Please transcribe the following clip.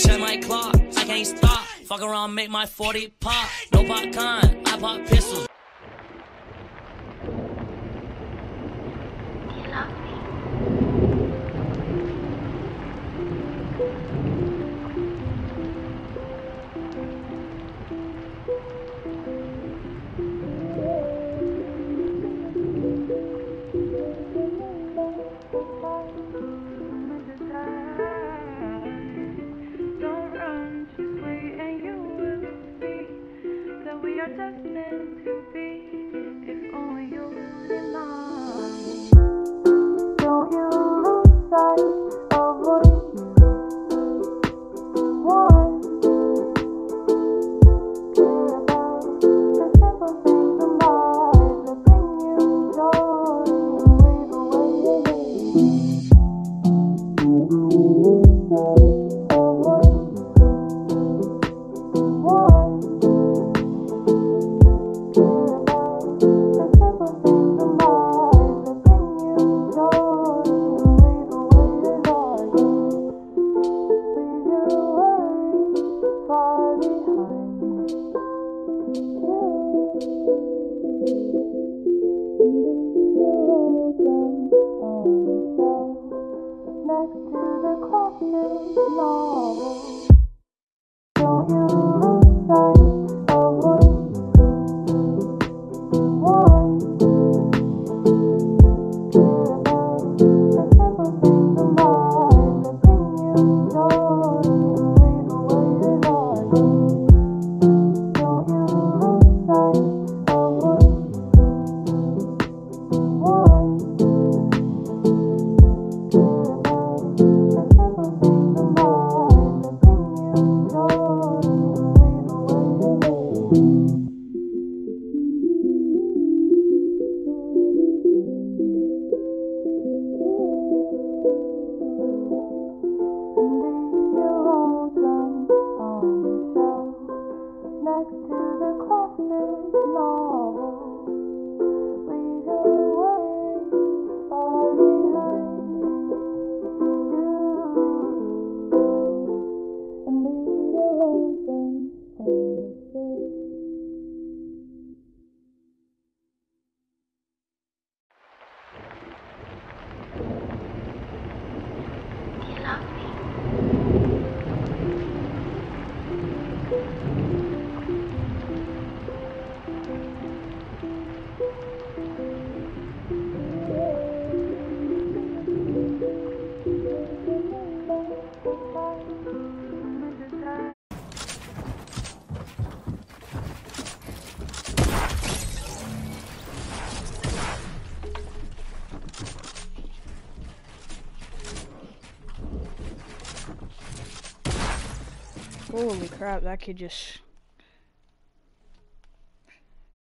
check my clock, I can't stop. Fuck around, make my 40 pop. No popcorn, I pop pistols. You love me. Don't run, just wait and you will see that we are just meant to be. If only you did not. Don't you lose sight of what you want. Care about the simple things in life that bring you joy and wave away your pain. Don't you lose sight of what you want. Care about the simple things in life that bring you joy and wave away your darkness. Leave your worries far behind you. Leave your ocean on the shelf next to the classic novel. Don't you lose sight of what you want. Care about the simple things in life that bring you joy and wave away your darkness. Don't you lose sight of what you want. Care about the simple things in life that bring you joy and wave away your pain. Leave your lonesome on the shelf next to the classic novel. Leave your worries far behind you, and leave your lonesome on the shelf. You love me. Holy crap, that kid just